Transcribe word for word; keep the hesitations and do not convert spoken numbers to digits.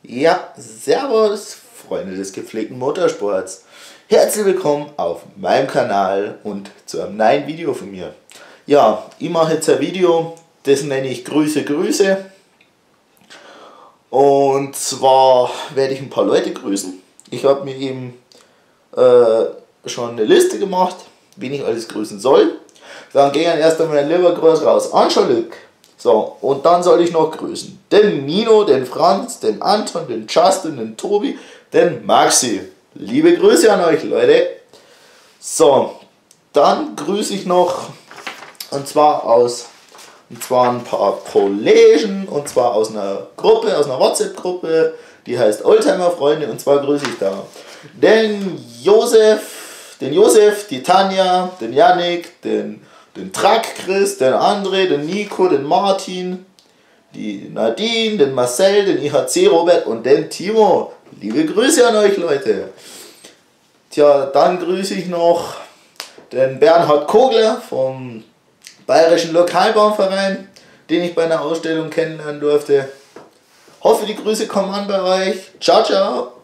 Ja, servus, Freunde des gepflegten Motorsports. Herzlich willkommen auf meinem Kanal und zu einem neuen Video von mir. Ja, ich mache jetzt ein Video, das nenne ich Grüße, Grüße. Und zwar werde ich ein paar Leute grüßen. Ich habe mir eben äh, schon eine Liste gemacht, wen ich alles grüßen soll. Dann gehen erst einmal ein lieber Gruß raus an Jean-Luc. So, und dann soll ich noch grüßen den Nino, den Franz, den Anton, den Justin, den Tobi, den Maxi. Liebe Grüße an euch, Leute. So, dann grüße ich noch, und zwar aus, und zwar ein paar Kollegen, und zwar aus einer Gruppe, aus einer WhatsApp-Gruppe, die heißt Oldtimer Freunde, und zwar grüße ich da den Josef, den Josef, die Tanja, den Yannick, den den Truck Chris, den André, den Nico, den Martin, die Nadine, den Marcel, den I H C Robert und den Timo. Liebe Grüße an euch, Leute. Tja, dann grüße ich noch den Bernhard Kogler vom Bayerischen Lokalbahnverein, den ich bei einer Ausstellung kennenlernen durfte. Hoffe, die Grüße kommen an bei euch. Ciao, ciao.